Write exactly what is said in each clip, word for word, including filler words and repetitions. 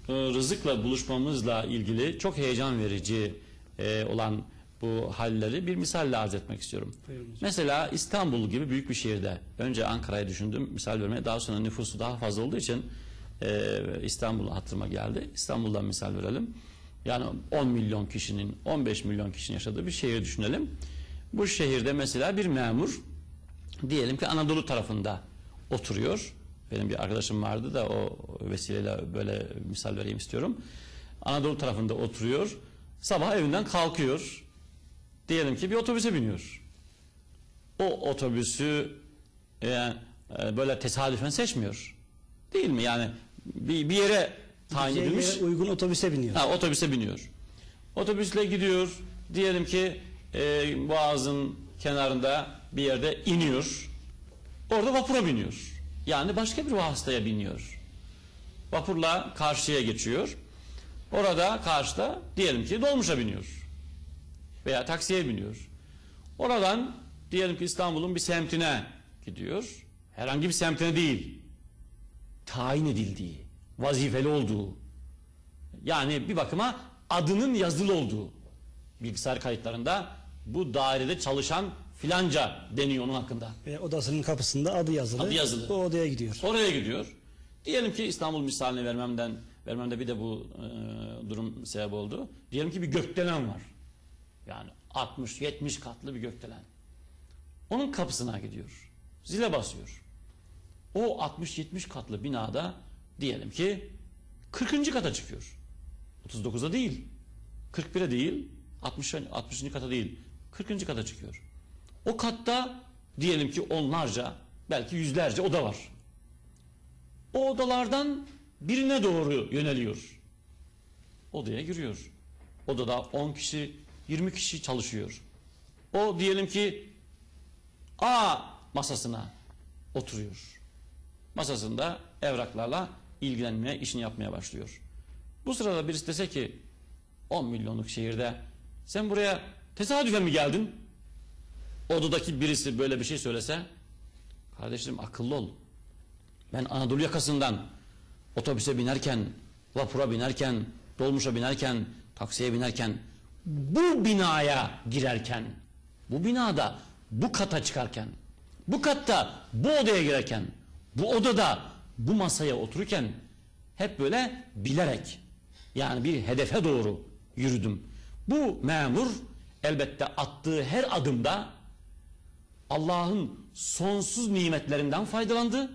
rızıkla buluşmamızla ilgili çok heyecan verici e, olan bu halleri bir misalle arz etmek istiyorum. Mesela İstanbul gibi büyük bir şehirde, önce Ankara'yı düşündüm misal vermeye, daha sonra nüfusu daha fazla olduğu için e, İstanbul hatırıma geldi. İstanbul'dan misal verelim. Yani on milyon kişinin, on beş milyon kişinin yaşadığı bir şehir düşünelim. Bu şehirde mesela bir memur, diyelim ki Anadolu tarafında oturuyor. Benim bir arkadaşım vardı da o vesileyle böyle misal vereyim istiyorum. Anadolu tarafında oturuyor. Sabah evinden kalkıyor. Diyelim ki bir otobüse biniyor. O otobüsü yani, e, böyle tesadüfen seçmiyor. Değil mi? Yani bir, bir yere tayin edilmiş. Yere uygun otobüse biniyor. Ha, otobüse biniyor. Otobüsle gidiyor. Diyelim ki e, Boğaz'ın kenarında bir yerde iniyor. Orada vapura biniyor. Yani başka bir vasıtaya biniyor. Vapurla karşıya geçiyor. Orada karşıda diyelim ki dolmuşa biniyor. Veya taksiye biniyor. Oradan diyelim ki İstanbul'un bir semtine gidiyor. Herhangi bir semtine değil. Tayin edildiği, vazifeli olduğu. Yani bir bakıma adının yazılı olduğu. Bilgisayar kayıtlarında bu dairede çalışan filanca deniyor onun hakkında. Ve odasının kapısında adı yazılı. Adı yazılı. O odaya gidiyor. Oraya gidiyor. Diyelim ki İstanbul misalini vermemden vermemde bir de bu e, durum sebep oldu. Diyelim ki bir gökdelen var. Yani altmış yetmiş katlı bir gökdelen. Onun kapısına gidiyor. Zile basıyor. O altmış yetmiş katlı binada diyelim ki kırkıncı kata çıkıyor. otuz dokuzda değil. kırk bire değil. altmış altmışıncı kata değil. kırkıncı kata çıkıyor. O katta diyelim ki onlarca, belki yüzlerce oda var. O odalardan birine doğru yöneliyor. Odaya giriyor. Odada on kişi, yirmi kişi çalışıyor. O diyelim ki A masasına oturuyor. Masasında evraklarla ilgilenmeye, işini yapmaya başlıyor. Bu sırada birisi dese ki on milyonluk şehirde sen buraya tesadüfen mi geldin? Odadaki birisi böyle bir şey söylese, kardeşlerim akıllı ol. Ben Anadolu yakasından otobüse binerken, vapura binerken, dolmuşa binerken, taksiye binerken, bu binaya girerken, bu binada bu kata çıkarken, bu katta bu odaya girerken, bu odada bu masaya otururken hep böyle bilerek, yani bir hedefe doğru yürüdüm. Bu memur elbette attığı her adımda Allah'ın sonsuz nimetlerinden faydalandı.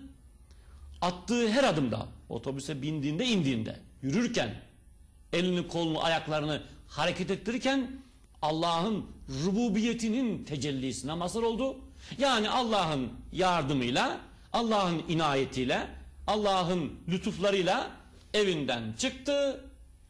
Attığı her adımda, otobüse bindiğinde, indiğinde, yürürken, elini, kolunu, ayaklarını hareket ettirirken Allah'ın rububiyetinin tecellisine mazhar oldu. Yani Allah'ın yardımıyla, Allah'ın inayetiyle, Allah'ın lütuflarıyla evinden çıktı.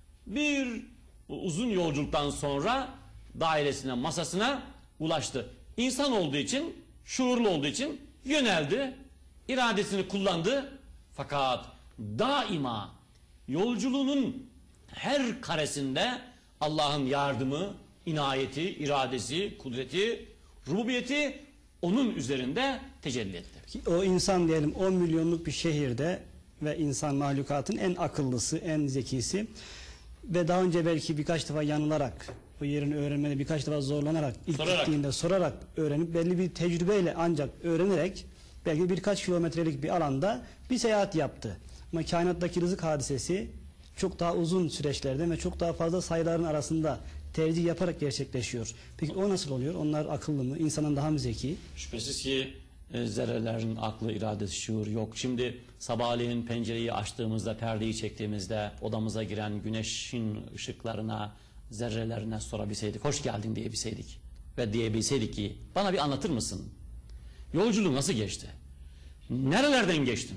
Bir uzun yolculuktan sonra dairesine, masasına ulaştı. İnsan olduğu için, şuurlu olduğu için yöneldi, iradesini kullandı. Fakat daima yolculuğunun her karesinde Allah'ın yardımı, inayeti, iradesi, kudreti, rububiyeti onun üzerinde tecelli etti. O insan diyelim on milyonluk bir şehirde ve insan mahlukatın en akıllısı, en zekisi ve daha önce belki birkaç defa yanılarak, bu yerini öğrenmede birkaç defa zorlanarak, ilk sorarak. gittiğinde sorarak öğrenip belli bir tecrübeyle ancak öğrenerek belki birkaç kilometrelik bir alanda bir seyahat yaptı. Ama kainattaki rızık hadisesi çok daha uzun süreçlerde ve çok daha fazla sayıların arasında tercih yaparak gerçekleşiyor. Peki o nasıl oluyor? Onlar akıllı mı? İnsanın daha mı zeki? Şüphesiz ki e, zerrelerin aklı, iradesi, şuur yok. Şimdi sabahleyin pencereyi açtığımızda, perdeyi çektiğimizde odamıza giren güneşin ışıklarına, zerrelerine sorabilseydik, hoş geldin diyebilseydik ve diyebilseydik ki bana bir anlatır mısın? Yolculuğu nasıl geçti? Nerelerden geçtin?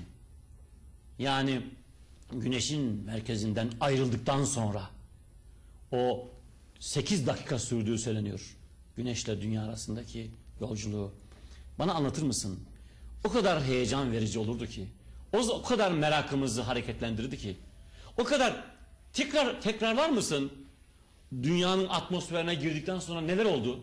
Yani güneşin merkezinden ayrıldıktan sonra o sekiz dakika sürdüğü söyleniyor. Güneşle dünya arasındaki yolculuğu. Bana anlatır mısın? O kadar heyecan verici olurdu ki. O, o kadar merakımızı hareketlendirdi ki. O kadar tekrar tekrarlar mısın? Dünyanın atmosferine girdikten sonra neler oldu?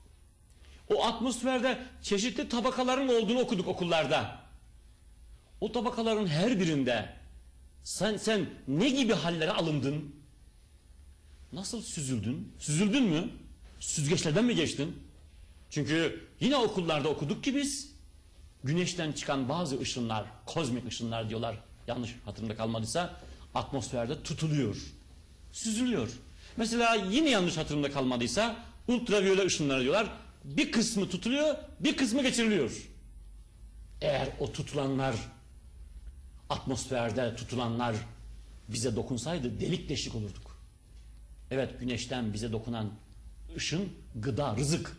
O atmosferde çeşitli tabakaların olduğunu okuduk okullarda. O tabakaların her birinde Sen, sen ne gibi hallere alındın? Nasıl süzüldün? Süzüldün mü? Süzgeçlerden mi geçtin? Çünkü yine okullarda okuduk ki biz güneşten çıkan bazı ışınlar, kozmik ışınlar diyorlar, yanlış hatırımda kalmadıysa, atmosferde tutuluyor, süzülüyor. Mesela yine yanlış hatırımda kalmadıysa ultraviyole ışınlar diyorlar, bir kısmı tutuluyor, bir kısmı geçiriliyor. Eğer o tutulanlar, atmosferde tutulanlar bize dokunsaydı delik deşik olurduk. Evet, güneşten bize dokunan ışın gıda, rızık.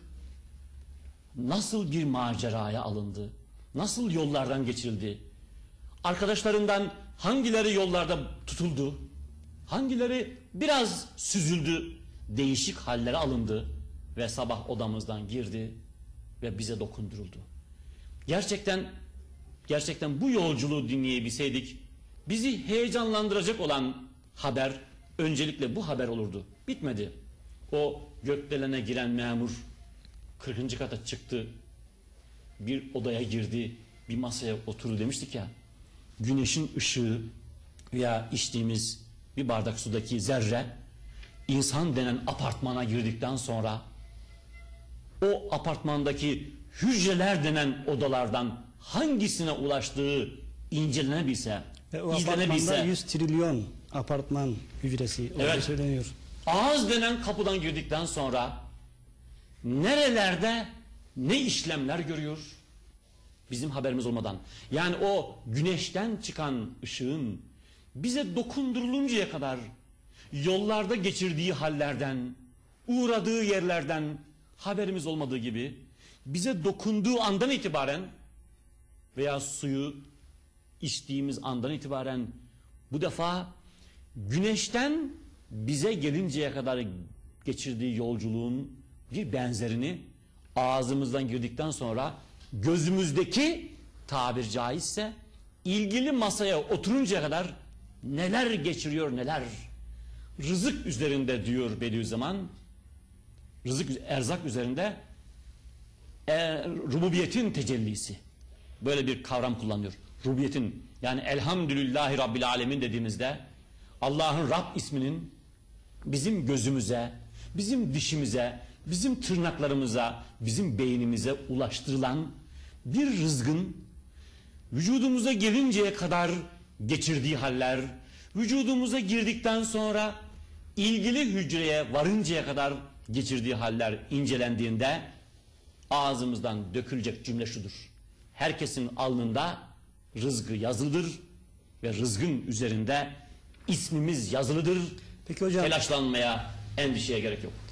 Nasıl bir maceraya alındı? Nasıl yollardan geçirildi? Arkadaşlarından hangileri yollarda tutuldu? Hangileri biraz süzüldü, değişik hallere alındı ve sabah odamızdan girdi ve bize dokunduruldu. Gerçekten gerçekten bu yolculuğu dinleyebilseydik, bizi heyecanlandıracak olan haber öncelikle bu haber olurdu. Bitmedi. O gökdelene giren memur kırkıncı kata çıktı, bir odaya girdi, bir masaya oturdu demiştik ya. Güneşin ışığı veya içtiğimiz bir bardak sudaki zerre insan denen apartmana girdikten sonra o apartmandaki hücreler denen odalardan hangisine ulaştığı incelenebilse, Ve o izlenebilse, apartmanda yüz trilyon apartman hücresi olduğu evet, söyleniyor. ağız denen kapıdan girdikten sonra nerelerde ne işlemler görüyor bizim haberimiz olmadan. Yani o güneşten çıkan ışığın bize dokunduruluncaya kadar yollarda geçirdiği hallerden, uğradığı yerlerden haberimiz olmadığı gibi bize dokunduğu andan itibaren veya suyu içtiğimiz andan itibaren bu defa güneşten bize gelinceye kadar geçirdiği yolculuğun bir benzerini ağzımızdan girdikten sonra gözümüzdeki, tabir caizse, ilgili masaya oturuncaya kadar neler geçiriyor neler. Rızık üzerinde diyor Bediüzzaman, rızık, erzak üzerinde e, rububiyetin tecellisi. Böyle bir kavram kullanıyor. Rububiyetin, yani elhamdülillahi Rabbil Alemin dediğimizde Allah'ın Rab isminin bizim gözümüze, bizim dişimize, bizim tırnaklarımıza, bizim beynimize ulaştırılan bir rızgın vücudumuza gelinceye kadar geçirdiği haller, vücudumuza girdikten sonra ilgili hücreye varıncaya kadar geçirdiği haller incelendiğinde ağzımızdan dökülecek cümle şudur: herkesin alnında rızgı yazılıdır ve rızgın üzerinde ismimiz yazılıdır. Peki hocam, telaşlanmaya, endişeye gerek yok.